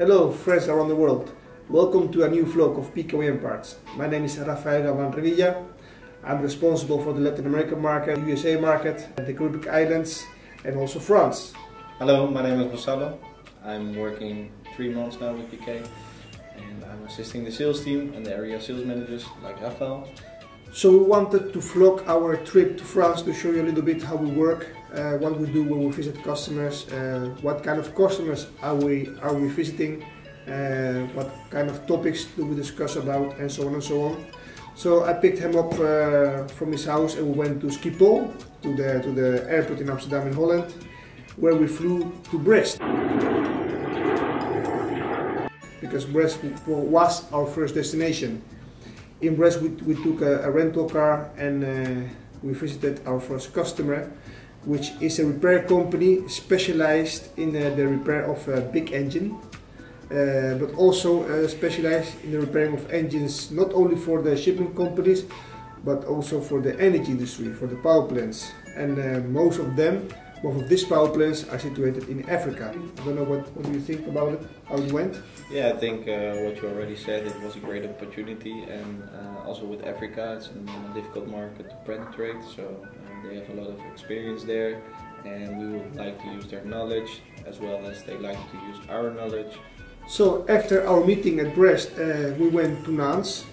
Hello friends around the world, welcome to a new vlog of PKOM Parts. My name is Rafael Gavan Revilla. I'm responsible for the Latin American market, the USA market, the Caribbean Islands and also France. Hello, my name is Gonzalo. I'm working 3 months now with PK and I'm assisting the sales team and the area sales managers like Rafael. So we wanted to vlog our trip to France to show you a little bit how we work, what we do when we visit customers, what kind of customers are we visiting, what kind of topics do we discuss about, and so on and so on. So I picked him up from his house and we went to Schiphol, to the airport in Amsterdam in Holland, where we flew to Brest. Because Brest was our first destination. In Brest we took a rental car and we visited our first customer, which is a repair company specialized in the repair of a big engine, but also specialized in the repairing of engines not only for the shipping companies but also for the energy industry, for the power plants. And most of these power plants are situated in Africa. I don't know what do you think about it, how it went? Yeah, I think what you already said, it was a great opportunity, and also with Africa it's a difficult market to penetrate, so they have a lot of experience there and we would like to use their knowledge as well as they like to use our knowledge. So after our meeting at Brest we went to Nantes.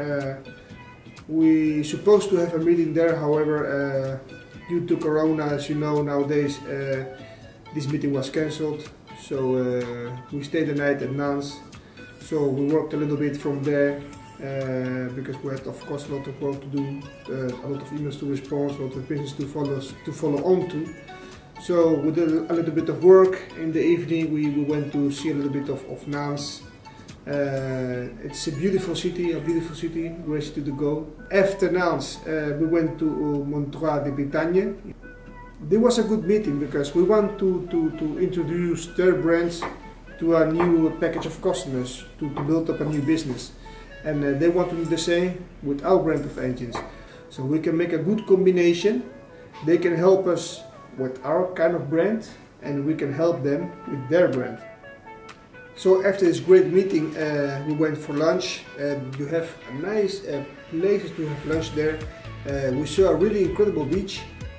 We supposed to have a meeting there, however due to Corona, as you know nowadays, this meeting was cancelled. So we stayed the night at Nantes. So we worked a little bit from there because we had of course a lot of work to do, a lot of emails to respond, a lot of business to follow on to. So we did a little bit of work. In the evening we went to see a little bit of Nantes. It's a beautiful city, great city to go. After Nantes we went to Montreuil de Bretagne. There was a good meeting because we want to introduce their brands to a new package of customers, to build up a new business. And they want to do the same with our brand of engines. So we can make a good combination. They can help us with our kind of brand and we can help them with their brand. So after this great meeting we went for lunch. You have a nice places to have lunch there. We saw a really incredible beach.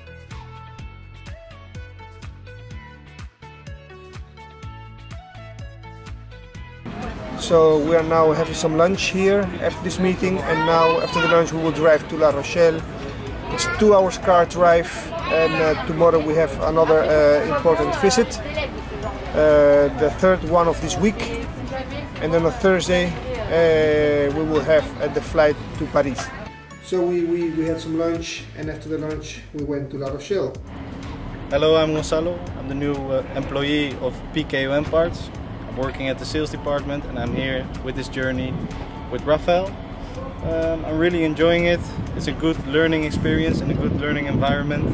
So we are now having some lunch here after this meeting, and now after the lunch we will drive to La Rochelle. It's a 2 hours car drive, and tomorrow we have another important visit, the third one of this week, and then on Thursday we will have the flight to Paris. So we had some lunch, and after the lunch we went to La Rochelle. Hello, I'm Gonzalo. I'm the new employee of PKOM Parts. Working at the sales department, and I'm here with this journey with Rafael. I'm really enjoying it. It's a good learning experience and a good learning environment.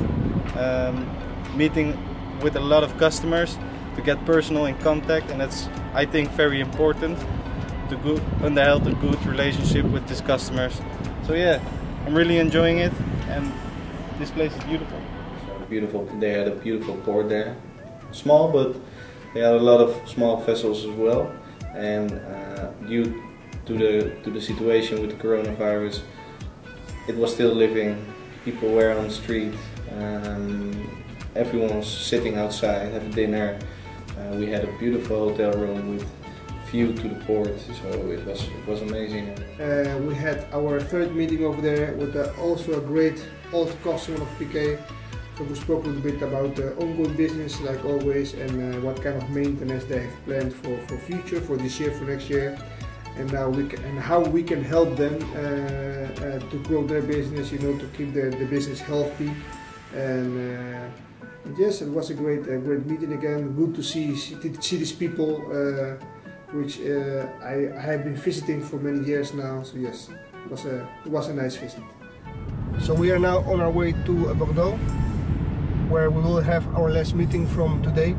Meeting with a lot of customers to get personal in contact, and that's, I think, very important to underhold a good relationship with these customers. So yeah, I'm really enjoying it, and this place is beautiful. They had a beautiful port there. Small, but they had a lot of small vessels as well, and due to the situation with the coronavirus, it was still living. People were on the street, everyone was sitting outside, having dinner. We had a beautiful hotel room with view to the port, so it was amazing. We had our third meeting over there with also a great old customer of PK. So we spoke a little bit about the ongoing business like always, and what kind of maintenance they have planned for future, for this year, for next year, and how we can help them to grow their business, you know, to keep the business healthy. And yes, it was a great meeting again. Good to see these people, which I have been visiting for many years now. So yes, it was a nice visit. So we are now on our way to Bordeaux, where we will have our last meeting from today.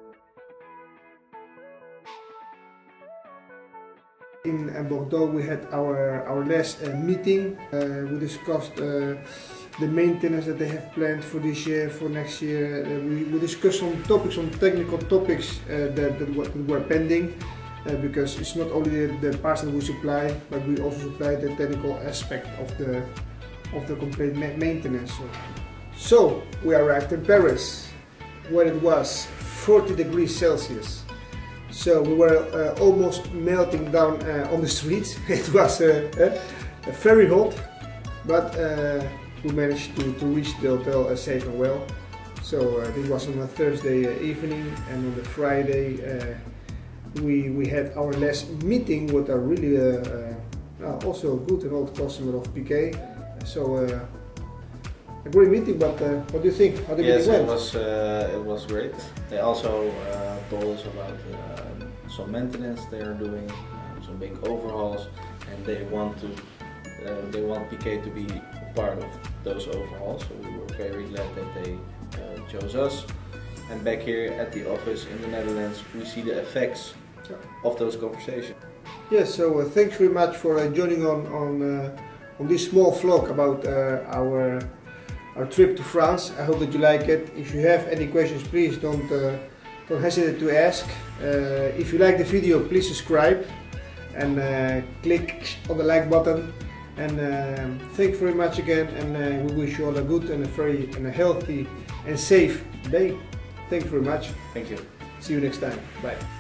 In Bordeaux we had our last meeting. We discussed the maintenance that they have planned for this year, for next year. We discussed some topics, some technical topics that were pending. because it's not only the parts that we supply, but we also supply the technical aspect of the complete maintenance. So we arrived in Paris when it was 40 degrees Celsius. So we were almost melting down on the streets. It was very hot, but we managed to reach the hotel safe and well. So this was on a Thursday evening, and on the Friday we had our last meeting with a really also good and old customer of PK. So a great meeting, but what do you think? How did it went? It was great. They also told us about some maintenance they are doing, some big overhauls, and they want PK to be part of those overhauls. So we were very glad that they chose us. And back here at the office in the Netherlands, we see the effects of those conversations. Yes. So thanks very much for joining on this small vlog about our trip to France. I hope that you like it. If you have any questions, please don't hesitate to ask. If you like the video, please subscribe and click on the like button. And thanks very much again, and we wish you all a good and a healthy and safe day. Thanks very much. Thank you. See you next time. Bye.